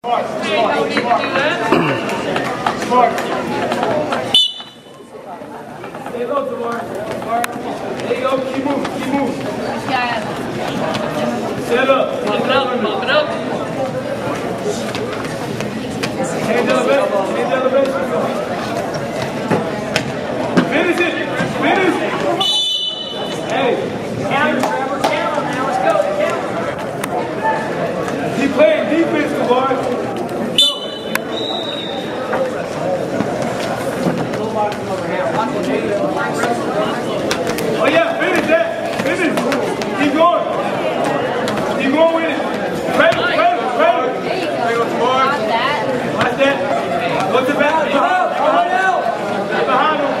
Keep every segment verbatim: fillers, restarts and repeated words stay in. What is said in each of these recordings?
Smart. Smart. Smart. Smart. Stay low, Tamar. Smart. There you go. Keep moving. Keep moving. Set up. Pump it up. Pump it up. Hands elevation. Hands elevation. Finish it. Finish it. Hey. Counter, Trevor. Counter now. Let's go. Counter. Keep playing defense, Tamar. Oh yeah, finish that. Finish. Keep going. Keep going with it. Ready, ready, ready. There you go. There you go, Tamar. Got that. Watch that. What's the back? Behind, behind out. Get behind him.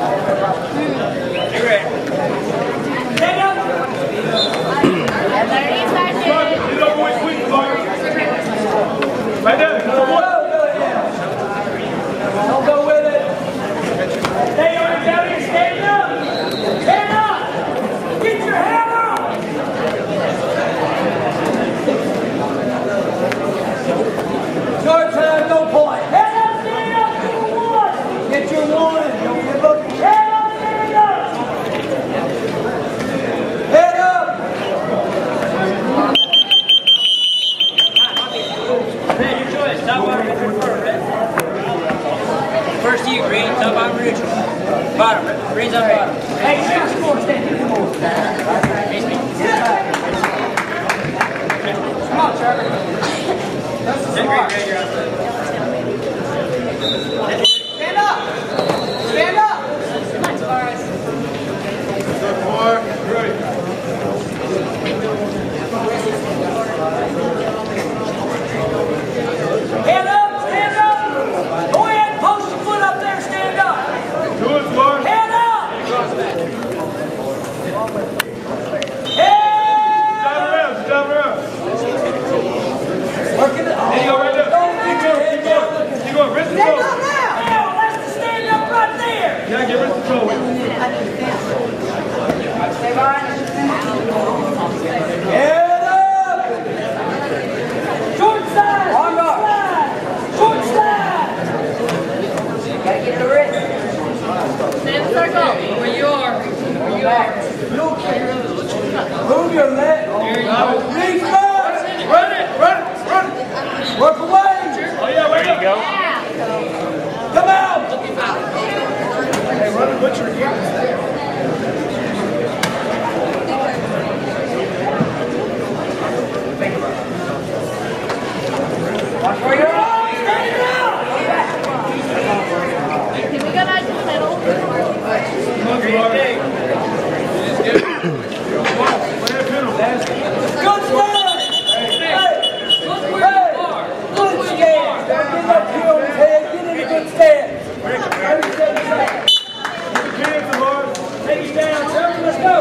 Get ready. Stand up. thirty seconds. Get over with quick, Tamar. Right there. Come on. Don't go with it. Stay on it, Kelly. Stand up. Stand up. Get your head up. Short time, no point. Head up, stand up. Get your one. Get your one. Don't give up. Head up, stand up. Head up. Red, your choice. Top bottom, neutral, first, Red. First to you, Green. Top bottom, neutral. Bottom, Red. Green's on bottom. Hey, shoot, score, stand. Face me. Come on, Trevor. That's the smart. Red, you're outside. Stand up. Stand up. Nice bars. Tamar. Right. Stand up, stand up. Go ahead, post your foot up there, stand up. Do it, Tamar. Stand up. Stop around. Stop around. Working it. There you go, right there. Keep going. Keep going. Keep going. Wrist Stand control. up now. Now, let's stand up right there. You gotta get wrist control with it. Head up. Short side, short slide, short slide. Gotta get the wrist. Stay in the circle. Where you are. Where you are. Move your leg. Reach back. Run it. Run it. Run it. Work away. Oh yeah, right there. Yeah. Come out. Hey, run it. Butcher again. Watch where you're at. Can we go down to the middle? Come on, Tamar. Good stand. Hey. Hey. Good stand. Don't get up here on his head. Get in a good stand. thirty-seven seconds. Hands, Tamar. Take it down, Trevor. Let's go.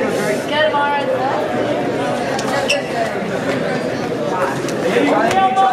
Get him, Mara. There you go. Elbow.